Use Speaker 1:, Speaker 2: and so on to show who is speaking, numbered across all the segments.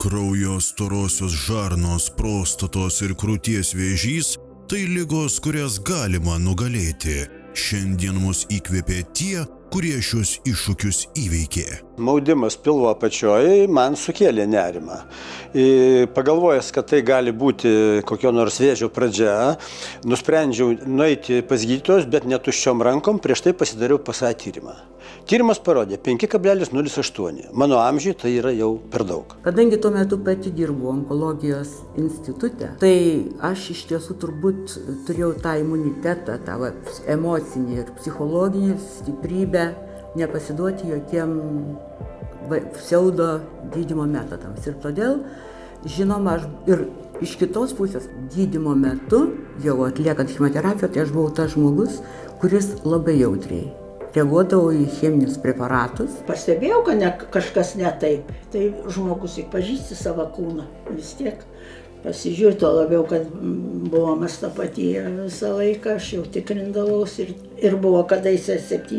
Speaker 1: Kraujo storosios žarnos, prostatos ir krūties vėžys – tai ligos, kurias galima nugalėti. Šiandien mus įkvėpė tie, kurie šios iššūkius įveikė.
Speaker 2: Maudimas pilvo apačioje man sukėlė nerimą. Pagalvojęs, kad tai gali būti kokio nors vėžio pradžia, nusprendžiau nueiti pas gydytojus, bet netuščiom rankom, prieš tai pasidariau PSA tyrimą. Tyrimas parodė 5,08. Mano amžiui tai yra jau per daug.
Speaker 3: Kadangi tuo metu pati dirbu onkologijos institute, tai aš iš tiesų turbūt turėjau tą imunitetą, tą emocinį ir psichologinį stiprybę nepasiduoti jokiem pseudo gydymo metodams. Ir todėl, žinoma, aš ir iš kitos pusės gydymo metu, jau atliekant chemoterapiją, tai aš buvau tas žmogus, kuris labai jautriai reaguodavau į cheminius preparatus.
Speaker 4: Pastebėjau, kad kažkas ne taip. Tai žmogus tik pažįsti savo kūną. Vis tiek pasižiūrėjau, to labiau, kad buvo mastopatija visą laiką, aš jau tikrindavausi ir buvo kadaise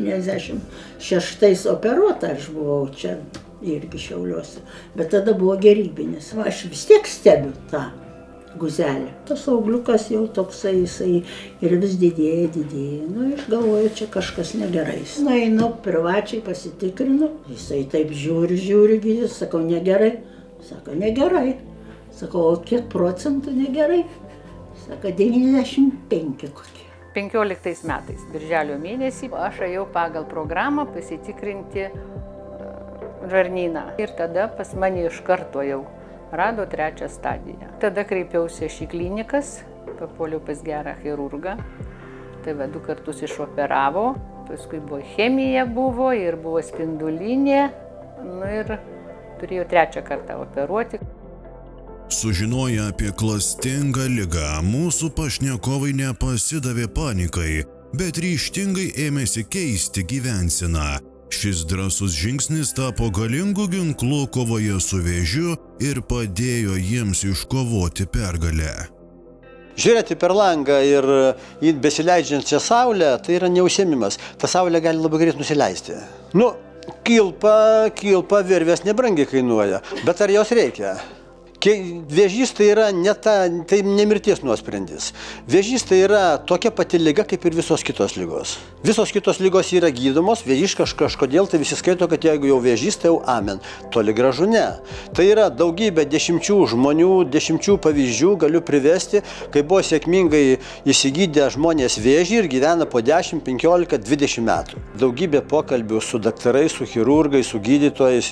Speaker 4: 76 operuota, aš buvau čia irgi Šiauliuose. Bet tada buvo gerybinis. Aš vis tiek stebiu tą guzelį. Tas augliukas jau toksai, jisai ir vis didėja. Nu ir galvoju, čia kažkas negerai. Nueinu privačiai pasitikrinu, jisai taip žiūri, gydytojas, sakau, negerai. Sako, negerai. Sakau, o kiek procentų negerai? Sako, 95 kokie.
Speaker 5: 15 metais, birželio mėnesį, aš ėjau pagal programą pasitikrinti žarnyną. Ir tada pas mane iš karto jau rado 3 stadiją. Tada kreipiausi į klinikas, papuoliau pas gerą chirurgą. Tai 2 kartus išoperavo, paskui buvo chemija ir buvo spindulinė. Nu ir turėjau 3 kartą operuoti.
Speaker 1: Sužinoję apie klastingą ligą, mūsų pašnekovai nepasidavė panikai, bet ryžtingai ėmėsi keisti gyvenseną. Šis drąsus žingsnis tapo galingu ginklu kovoje su vėžiu ir padėjo jiems iškovoti pergalę.
Speaker 2: Žiūrėti per langą ir į besileidžiančią saulę, tai yra neužsiėmimas. Ta saulė gali labai greit nusileisti. Nu, kilpa virvės nebrangiai kainuoja, bet ar jos reikia? Vėžys tai yra tai ne mirties nuosprendis. Vėžys tai yra tokia pati liga kaip ir visos kitos ligos. Visos kitos ligos yra gydomos, vėžys kažkodėl tai visi skaito, kad jeigu jau vėžys, tai jau amen. Toli gražu ne. Tai yra daugybė dešimčių žmonių, dešimčių pavyzdžių galiu privesti, kai buvo sėkmingai įsigydę žmonės vėžį ir gyvena po 10, 15, 20 metų. Daugybė pokalbių su daktarais, su chirurgais, su gydytojais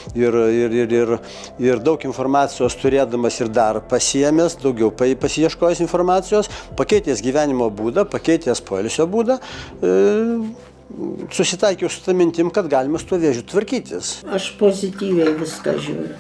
Speaker 2: ir daug informacijos turėdamas ir dar pasiėmęs, daugiau pasiieškojęs informacijos, pakeitęs gyvenimo būdą, pakeitęs poilsio būdą, susitaikiau su tą mintim, kad galima su tuo vėžiu tvarkytis.
Speaker 4: Aš pozityviai viską žiūriu.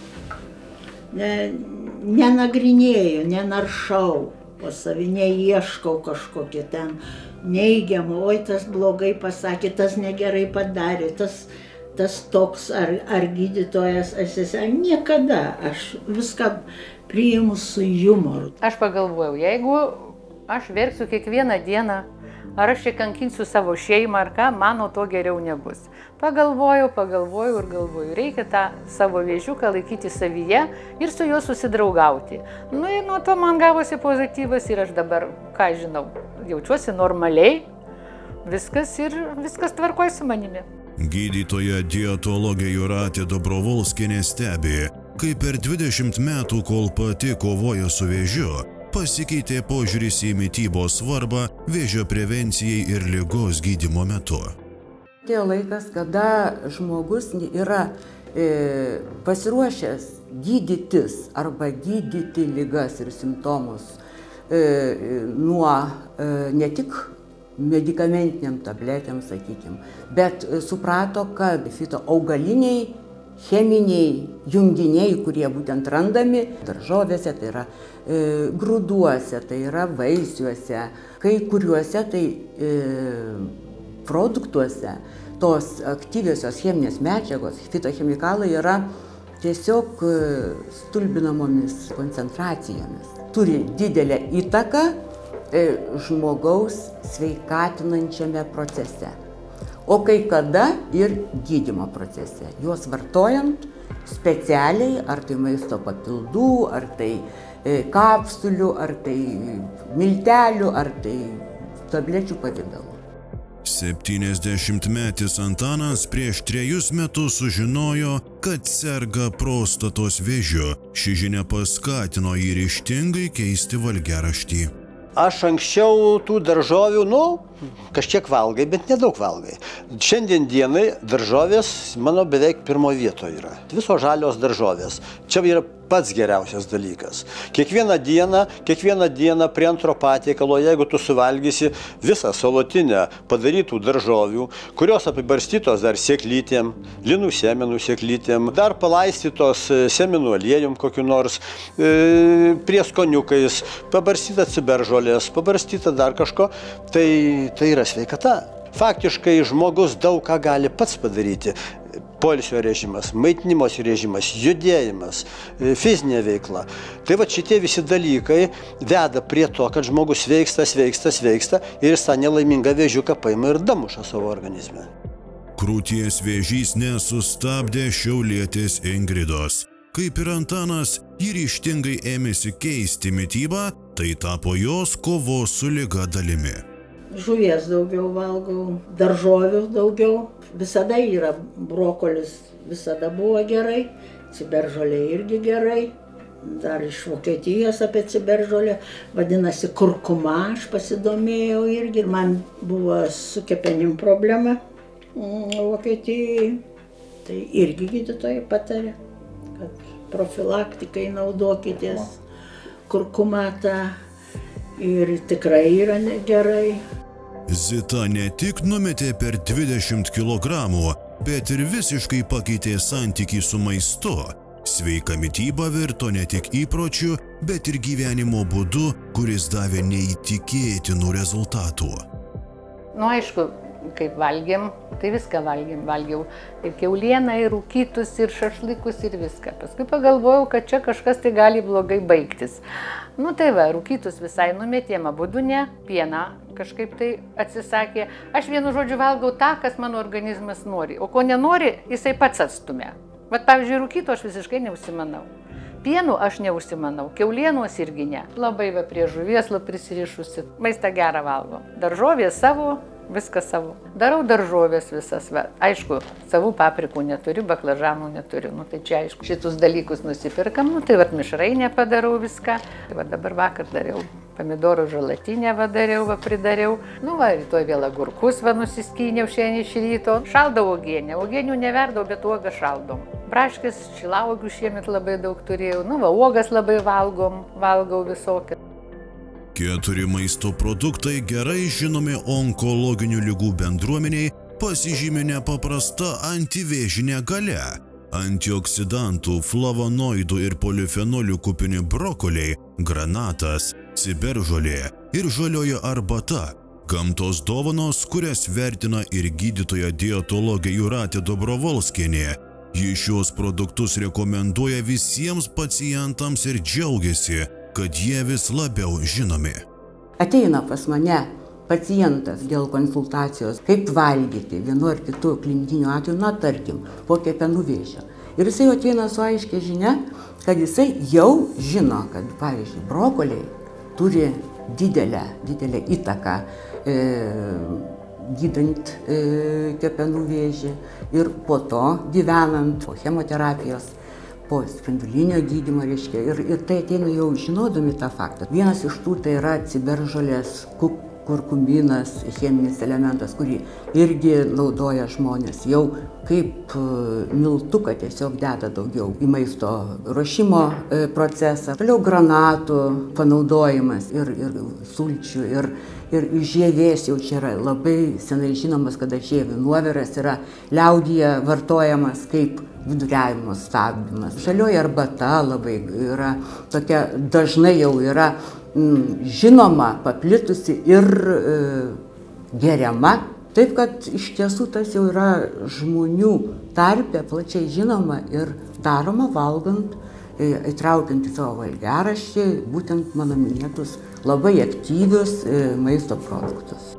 Speaker 4: Nenagrinėju, nenaršau po savį, neieškau kažkokį ten neigiamą, oi tas blogai pasakė, tas negerai padarė, tas toks, ar gydytojas, niekada. Aš viską priimu su jumoru.
Speaker 5: Aš pagalvojau, jeigu aš verksiu kiekvieną dieną, ar aš čia kankinsiu savo šeimą, ar ką, mano to geriau nebus. Pagalvojau ir galvoju, reikia tą savo vėžiuką laikyti savyje ir su juo susidraugauti. Nu ir nuo to man gavosi pozityvas ir aš dabar, ką žinau, jaučiuosi normaliai, viskas tvarkoj su manimi.
Speaker 1: Gydytoja dietologė Jūratė Dobrovolskienė stebi, kaip per 20 metų, kol pati kovoja su vėžiu, pasikeitė požiūris į mitybos svarbą vėžio prevencijai ir ligos gydymo metu.
Speaker 3: Atėjo laikas, kada žmogus yra pasiruošęs gydytis arba gydyti ligas ir simptomus nuo ne tik medikamentiniam tabletėm, sakykime, bet suprato, kad fitoaugaliniai, cheminiai junginiai, kurie būtent randami daržovėse, tai yra grūduose, tai yra vaisiuose, kai kuriuose tai produktuose, tos aktyviosios cheminės medžiagos, fitochemikalai yra tiesiog stulbinamomis koncentracijomis. Turi didelę įtaką žmogaus sveikatinančiame procese, o kai kada ir gydymo procese. Juos vartojant specialiai, ar tai maisto papildų, ar tai kapsulių, ar tai miltelių, ar tai tablečių pavidalų.
Speaker 1: 70-metis Antanas prieš 3 metus sužinojo, kad serga prostatos vėžiu. Ši žinia paskatino jį ryžtingai keisti valgiaraštį.
Speaker 2: Aš anksčiau tų daržovių, kažkiek valgai, bet nedaug valgai. Šiandien dienai daržovės mano beveik pirmoje vietoje yra. Visos žalios daržovės. Čia yra pats geriausias dalykas. Kiekvieną dieną prie antro patiekalo, jeigu tu suvalgysi visą salotinę padarytų daržovių, kurios apibarstytos dar sėklytėm, linų sėmenų sėklytėm, dar palaistytos sėmenų aliejum kokiu nors, prieskoniukais, pabarstyta ciberžolės, pabarstyta dar kažko, tai yra sveikata. Faktiškai žmogus daug ką gali pats padaryti. Poilsio režimas, maitinimosi režimas, judėjimas, fizinė veikla. Tai va šitie visi dalykai veda prie to, kad žmogus sveiksta ir jis tą nelaimingą vėžiuką paima ir damuša savo organizme.
Speaker 1: Krūties vėžys nesustabdė šiaulietės Ingridos. Kaip ir Antanas, ji ryžtingai ėmėsi keisti mitybą, tai tapo jos kovos su liga dalimi.
Speaker 4: Žuvies daugiau valgau, daržovių daugiau. Visada yra brokolis, visada buvo gerai, ciberžolė irgi gerai. Dar iš Vokietijos apie ciberžolę, vadinasi kurkuma, aš pasidomėjau irgi. Ir man buvo su kepenim problema Vokietijai. Tai irgi gydytojai patarė, kad profilaktikai naudokitės kurkumatą ir tikrai yra gerai.
Speaker 1: Zita ne tik numetė per 20 kilogramų, bet ir visiškai pakeitė santykį su maistu. Sveika mityba virto ne tik įpročiu, bet ir gyvenimo būdu, kuris davė neįtikėtinų rezultatų.
Speaker 5: Aišku, kaip valgėm, tai viską valgiau. Ir kiaulieną, ir rūkytus, ir šašlykus, ir viską. Paskui pagalvojau, kad čia kažkas tai gali blogai baigtis. Tai va, rūkytus visai numetėm, abudu ne, pieną kažkaip tai atsisakė. Aš vienu žodžiu valgau tą, kas mano organizmas nori, o ko nenori, jisai pats atstumia. Vat pavyzdžiui, rūkytų aš visiškai neužsimanau. Pienų aš neužsimanau, kiaulienos irgi ne. Labai va prie žuvies prisirišusi, maistą gerą valgo. Daržovės savo, viskas savo. Darau daržovės visas, va. Aišku, savų paprikų neturiu, baklažanų neturiu. Tai čia aišku, šitus dalykus nusipirkam, tai va mišrainę padarau viską. Tai va dabar vakar dariau pomidorų žalatinę, va dariau, va pridariau. Rytoj vėl agurkus va nusiskyniau šiandien iš ryto. Šaldau uogienę, uogienių neverdau, bet uogą šaldom. Braškės, šilauogių šiemet labai daug turėjau. Uogas labai valgau visokią.
Speaker 1: 4 maisto produktai gerai žinomi onkologinių ligų bendruomeniai pasižymi nepaprasta antivėžinė galia. Antioksidantų, flavonoidų ir polifenolių kupini brokoliai, granatas, ciberžolė ir žalioji arbata. Gamtos dovanos, kurias vertina ir gydytoja dietologė Jūratė Dobrovolskienė. Ji šios produktus rekomenduoja visiems pacientams ir džiaugiasi, kad jie vis labiau žinomi.
Speaker 3: Ateina pas mane pacientas dėl konsultacijos, kaip valgyti vienu ar kitu klinikiniu atveju, tarkim, po kepenų vėžio. Ir jisai ateina su aiškia žinia, kad jisai jau žino, kad, pavyzdžiui, brokoliai turi didelę įtaką gydant kepenų vėžį ir po to gyvenant, po chemoterapijos, po spindulinio gydymo, reiškia, ir tai ateina jau žinodami tą faktą. Vienas iš tų tai yra ciberžolės kurkuminas, cheminis elementas, kurį irgi naudoja žmonės jau kaip miltuką tiesiog deda daugiau į maisto ruošimo procesą. Toliau granatų panaudojimas ir sulčių ir žievės jau čia yra labai senai žinomas, kada žievių nuoviras yra liaudyje vartojamas kaip viduriavimo stabdymas. Žalioji arbata labai yra tokia, dažnai jau yra žinoma, paplitusi ir geriama. Taip, kad iš tiesų tas jau yra žmonių tarpe plačiai žinoma ir daroma valgant, įtraukiant į savo valgiaraštį būtent mano minėtus labai aktyvius maisto produktus.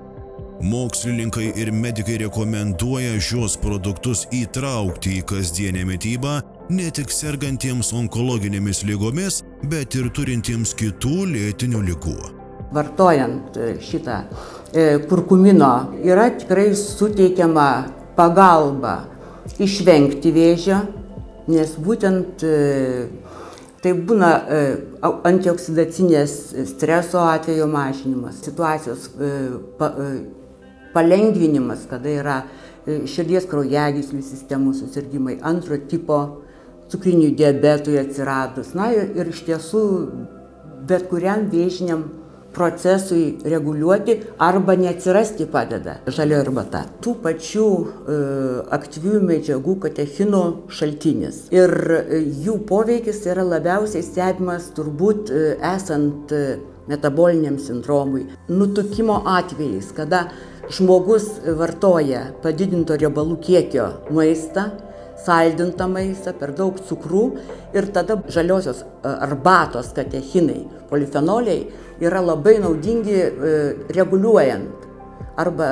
Speaker 1: Mokslininkai ir medikai rekomenduoja šios produktus įtraukti į kasdienę mitybą, ne tik sergantiems onkologinėmis lygomis, bet ir turintiems kitų lėtinių ligų.
Speaker 3: Vartojant šitą kurkumino yra tikrai suteikiama pagalba išvengti vėžio, nes būtent tai būna antioksidacinės streso atvejo mažinimas, situacijos palengvinimas, kada yra širdies kraujagyslių sistemų susirgymai, antro tipo cukrinių diabetui atsiradus. Na ir iš tiesų bet kuriam vėžiniam procesui reguliuoti arba neatsirasti padeda žalioji arbata. Tų pačių aktyvių medžiagų katechinų šaltinis. Ir jų poveikis yra labiausiai stebimas turbūt esant metaboliniam sindromui. Nutukimo atvejais, kada žmogus vartoja padidinto riebalų kiekio maistą, saldintą maistą, per daug cukrų ir tada žaliosios arbatos katechinai, polifenoliai yra labai naudingi reguliuojant arba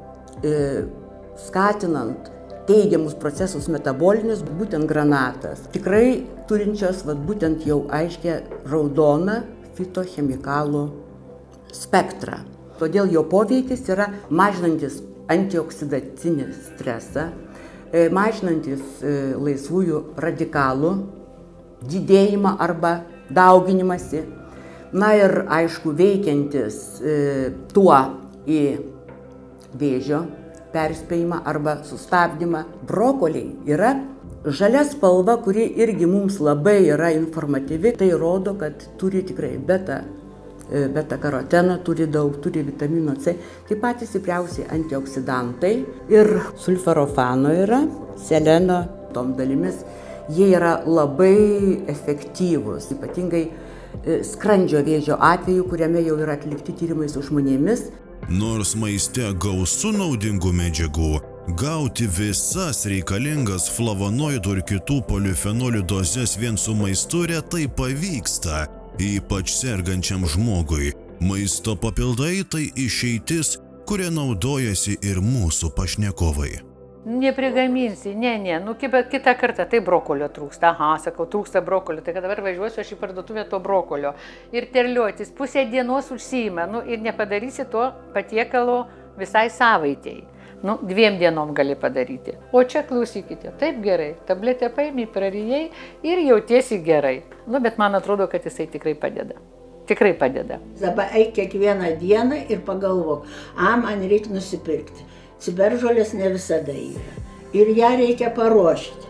Speaker 3: skatinant teigiamus procesus metabolinius, būtent granatas. Tikrai turinčios būtent jau aiškia raudoną fitochemikalų spektrą. Todėl jo poveikis yra mažinantis antioksidacinį stresą, mažinantis laisvųjų radikalų didėjimą arba dauginimąsi. Na ir aišku, veikiantis tuo į vėžio perspėjimą arba sustabdymą. Brokoliai yra žalia spalva, kuri irgi mums labai yra informatyvi. Tai rodo, kad turi tikrai beta karoteną, turi daug, turi vitamino C. Tai patys stipriausi antioksidantai ir sulforofano yra, seleno tom dalimis. Jie yra labai efektyvūs, ypatingai skrandžio vėžio atveju, kuriame jau yra atlikti tyrimai su žmonėmis.
Speaker 1: Nors maiste gausu naudingų medžiagų, gauti visas reikalingas flavonoidų ir kitų polifenolių dozes vien su maistu retai pavyksta, ypač sergančiam žmogui. Maisto papildai tai išeitis, kuria naudojasi ir mūsų pašnekovai.
Speaker 5: Neprigaminsi, nu kitą kartą, tai brokolio trūksta, sakau, trūksta brokolio, tai kad dabar važiuosiu aš į parduotuvę to brokolio ir terliotis, pusę dienos užsiima, ir nepadarysi to patiekalo visai savaitei, 2 dienom gali padaryti. O čia klausykite, taip gerai, tabletę paimi, prarijai ir jautiesi gerai, bet man atrodo, kad jisai tikrai padeda. Tikrai padeda.
Speaker 4: Dabar eik kiekvieną dieną ir pagalvok, man reikia nusipirkti. Ciberžolės ne visada yra. Ir ją reikia paruošti.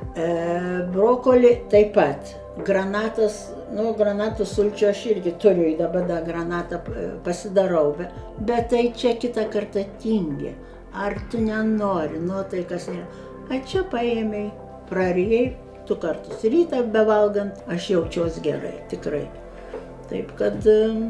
Speaker 4: Brokolį taip pat. Granatas, granatų sulčių aš irgi turiu, dabar granatą pasidarau. Bet tai čia kitą kartą tingi. Ar tu nenori, nuotaikas nėra. A čia paėmei, prarijai 2 kartus. Rytą bevalgant aš jaučiuos gerai, tikrai. Taip kad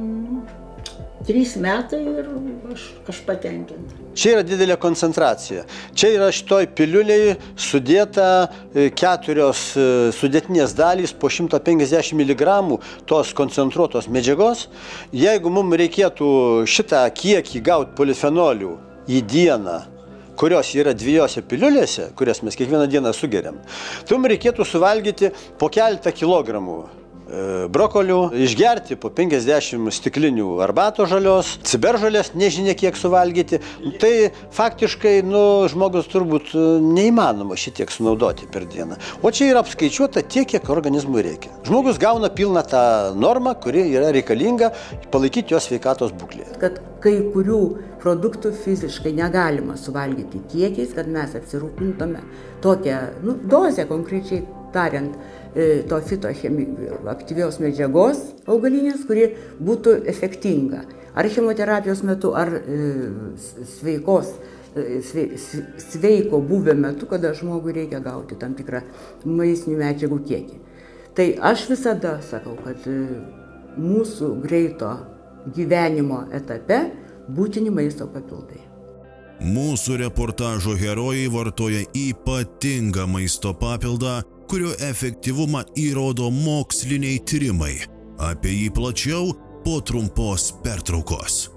Speaker 4: 3 metai ir aš patenkinta.
Speaker 2: Čia yra didelė koncentracija. Čia yra šitoj piliulėje sudėta 4 sudėtinės dalys po 150 mg tos koncentruotos medžiagos. Jeigu mums reikėtų šitą kiekį gauti polifenolių į dieną, kurios yra 2 piliulėse, kurias mes kiekvieną dieną sugeriam, tai mums reikėtų suvalgyti po keletą kilogramų brokolių, išgerti po 50 stiklinių arbatos žalios, ciberžolės nežinia kiek suvalgyti. Tai faktiškai žmogus turbūt neįmanoma šitiek sunaudoti per dieną. O čia yra apskaičiuota tiek, kiek organizmui reikia. Žmogus gauna pilną tą normą, kuri yra reikalinga palaikyti jo sveikatos būklę.
Speaker 3: Kad kai kurių produktų fiziškai negalima suvalgyti kiekiais, kad mes apsirūpintume tokią dozę, konkrečiai tariant, to fitoaktyvios medžiagos augalinės, kuri būtų efektinga. Ar chemoterapijos metu, ar sveiko buvio metu, kada žmogui reikia gauti tam tikrą maistinių medžiagų kiekį. Tai aš visada sakau, kad mūsų greito gyvenimo etape būtini maisto papildai.
Speaker 1: Mūsų reportažo herojai vartoja ypatingą maisto papildą, kurio efektyvumą įrodo moksliniai tyrimai. Apie jį plačiau po trumpos pertraukos.